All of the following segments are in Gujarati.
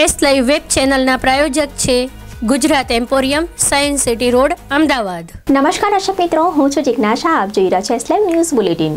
એસ લાઈવ વેબ ચેનલના પ્રાયોજક છે Gujarat emporium, science city road, Ahmedabad. નમસ્કાર દર્શક મિત્રો, હું છું જિજ્ઞાસા। આપ જોઈ રહ્યા છો S live news bulletin.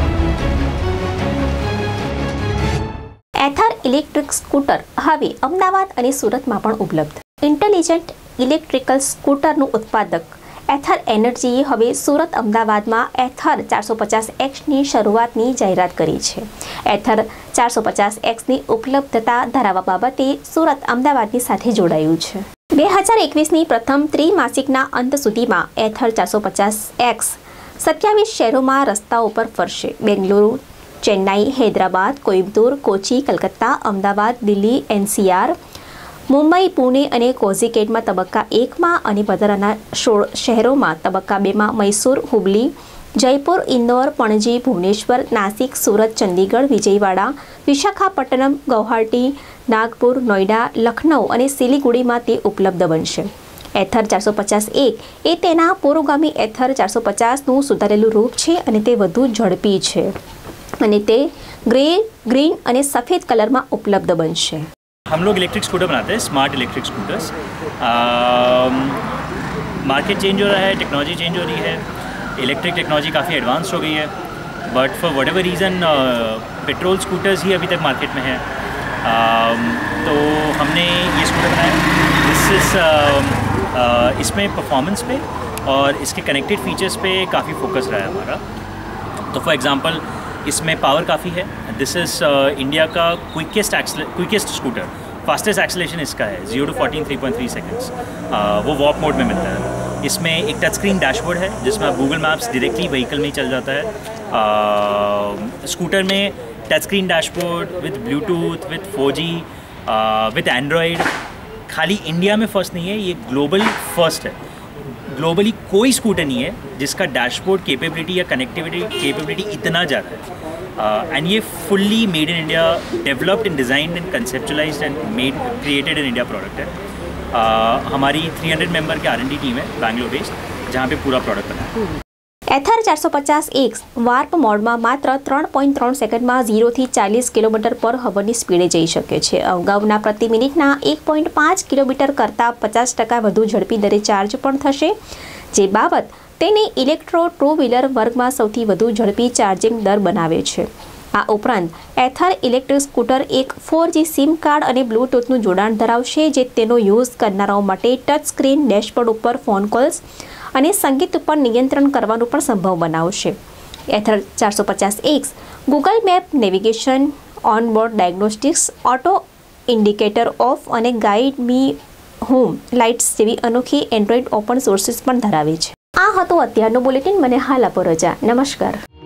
Ather electric scooter હવે અમદાવાદ અને સુરતમાં પણ ઉપલબ્ધ। ઇન્ટેલિજન્ટ ઇલેક્ટ્રિકલ સ્કૂટરનું ઉત્પાદક એથર એનર્જીએ હવે સુરત અમદાવાદમાં એથર 450Xની શરૂઆતની જાહેરાત કરી છે। એથર 450Xની ઉપલબ્ધતા ધરાવવા બાબતે સુરત અમદાવાદની સાથે જોડાયું છે। 2021ની પ્રથમ ત્રિમાસિકના અંત સુધીમાં એથર 450X 27 શહેરોમાં રસ્તાઓ પર ફરશે। બેંગલુરુ, ચેન્નાઈ, હૈદરાબાદ, કોઇમ્બતુર, કોચી, કલકત્તા, અમદાવાદ, દિલ્હી, NCR, મુંબઈ, પુણે અને કોઝીકેડમાં તબક્કા 1માં અને વધારાના 16 શહેરોમાં તબક્કા 2માં મૈસૂર, હુબલી, જયપુર, ઇન્દોર, પણજી, ભુવનેશ્વર, નાસિક, સુરત, ચંદીગઢ, વિજયવાડા, વિશાખાપટ્ટનમ, ગૌહાટી, નાગપુર, નોઈડા, લખનઉ અને સિલિગુડીમાં તે ઉપલબ્ધ બનશે। એથર 450 એ તેના પૂર્વગામી એથર 450નું સુધારેલું રૂપ છે અને તે વધુ ઝડપી છે અને તે ગ્રે, ગ્રીન અને સફેદ કલરમાં ઉપલબ્ધ બનશે। हम लोग इलेक्ट्रिक स्कूटर बनाते हैं, smart electric scooters. Market change हो रहा है, टेक्नोलॉजी चेंज हो रही है, इलेक्ट्रिक टेक्नोलॉजी काफ़ी एडवांस हो गई है, but for whatever reason petrol scooters ही अभी तक मार्केट में है। तो हमने ये स्कूटर बनाया। इसमें परफॉर्मेंस पे और इसके कनेक्टेड फीचर्स पे काफ़ी फोकस रहा है हमारा। तो फॉर एग्ज़ाम्पल इसमें पावर काफ़ी है। दिस इज़ इंडिया का क्विकेस्ट स्कूटर। फास्टेस्ट एक्सेलरेशन इसका है 0 to 14 3.3 सेकेंड्स। वो वॉक मोड में मिलता है। इसमें एक टच स्क्रीन डैशबोर्ड है जिसमें आप गूगल मैप्स डायरेक्टली व्हीकल में ही चल जाता है। स्कूटर में touch screen dashboard with Bluetooth, with 4G, with Android. खाली इंडिया में फर्स्ट नहीं है, ये ग्लोबल फर्स्ट है। ग्लोबली कोई स्कूटर नहीं है जिसका डैशबोर्ड कैपेबिलिटी या कनेक्टिविटी कैपेबिलिटी इतना ज़्यादा है। एंड ये fully made in India, developed and designed and conceptualised and made created in India product है। हमारी 300 मेंबर की R&D टीम है बैंगलोर बेस्ड, जहाँ पे पूरा प्रोडक्ट बना है। એથર 450X વાર્પ મોડમાં માત્ર 3.3 સેકન્ડમાં 0 થી 40 કિલોમીટર પર હવરની સ્પીડે જઈ શકે છે। અગાઉના પ્રતિ મિનિટના 1.5 કિલોમીટર કરતાં 50% વધુ ઝડપી દરે ચાર્જ પણ થશે, જે બાબત તેને ઇલેક્ટ્રો ટુ વ્હીલર વર્ગમાં સૌથી વધુ ઝડપી ચાર્જિંગ દર બનાવે છે। આ ઉપરાંત એથર ઇલેક્ટ્રિક સ્કૂટર એક 4G સિમ કાર્ડ અને બ્લૂટૂથનું જોડાણ ધરાવશે, જે તેનો યુઝ કરનારાઓ માટે ટચ સ્ક્રીન ડેશબોર્ડ ઉપર ફોન કોલ્સ અને સંગીત ઉપર નિયંત્રણ કરવાનું પણ સંભવ બનાવશે। Ather 450X Google map, navigation, onboard diagnostics, auto indicator off અને ગાઈડ મી હોમ લાઇટ્સ જેવી અનોખી એન્ડ્રોઇડ ઓપન સોર્સિસ પણ ધરાવે છે। આ હતું અત્યારનું બુલેટિન। મને હાલ આપો રજા। નમસ્કાર।